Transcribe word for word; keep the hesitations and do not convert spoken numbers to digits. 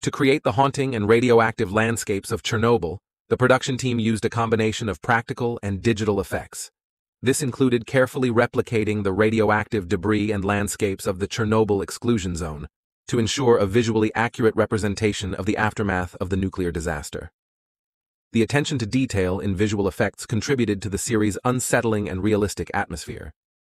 To create the haunting and radioactive landscapes of Chernobyl, the production team used a combination of practical and digital effects. This included carefully replicating the radioactive debris and landscapes of the Chernobyl Exclusion Zone to ensure a visually accurate representation of the aftermath of the nuclear disaster. The attention to detail in visual effects contributed to the series' unsettling and realistic atmosphere.